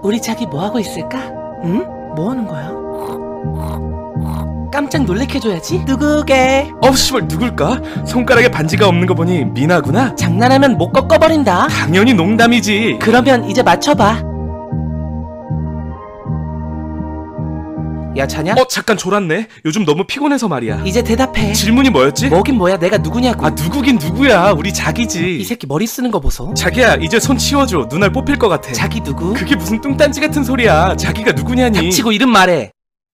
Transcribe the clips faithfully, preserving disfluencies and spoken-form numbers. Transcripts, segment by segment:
우리 자기 뭐하고 있을까? 응? 뭐하는 거야? 깜짝 놀래켜줘야지. 누구게? 어 씨발 누굴까? 손가락에 반지가 없는 거 보니 미나구나? 장난하면 못 꺾어버린다. 당연히 농담이지. 그러면 이제 맞춰봐. 야 자냐? 어 잠깐 졸았네. 요즘 너무 피곤해서 말이야. 이제 대답해. 질문이 뭐였지? 뭐긴 뭐야, 내가 누구냐고. 아 누구긴 누구야. 우리 자기지. 이 새끼 머리 쓰는 거 보소. 자기야 이제 손 치워줘. 눈알 뽑힐 것 같아. 자기 누구? 그게 무슨 뚱딴지 같은 소리야. 자기가 누구냐니. 닥치고 이름 말해.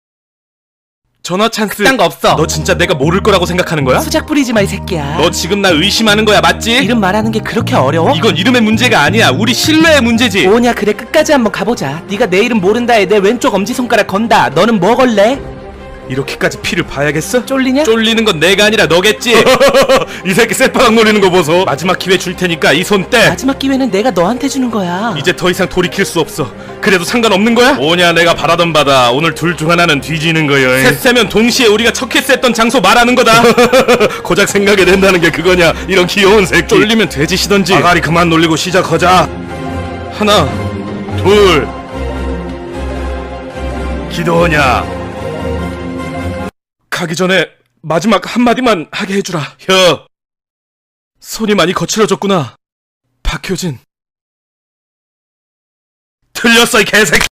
전화 찬스. 그딴 거 없어. 너 진짜 내가 모를 거라고 생각하는 거야? 수작 부리지 마 이 새끼야. 너 지금 나 의심하는 거야 맞지? 이름 말하는 게 그렇게 어려워? 이건 이름의 문제가 아니야. 우리 신뢰의 문제지. 뭐냐, 그래 끝까지 한번 가보자. 네가 내 이름 모른다에 내 왼쪽 엄지손가락 건다. 너는 뭐 걸래? 이렇게까지 피를 봐야겠어? 쫄리냐? 쫄리는 건 내가 아니라 너겠지. 이 새끼 쇠바닥 노리는 거 보소. 마지막 기회 줄 테니까 이 손 떼. 마지막 기회는 내가 너한테 주는 거야. 이제 더 이상 돌이킬 수 없어. 그래도 상관없는 거야? 뭐냐 내가 바라던 바다. 오늘 둘 중 하나는 뒤지는 거여. 셋세면 동시에 우리가 첫 키스했던 장소 말하는 거다. 고작 생각이 된다는 게 그거냐. 이런 귀여운 새끼. 쫄리면 돼지시던지. 아가리 그만 놀리고 시작하자. 하나 둘 기도하냐. 가기 전에 마지막 한마디만 하게 해주라. 혀. 손이 많이 거칠어졌구나. 박효진. 틀렸어 이 개새끼.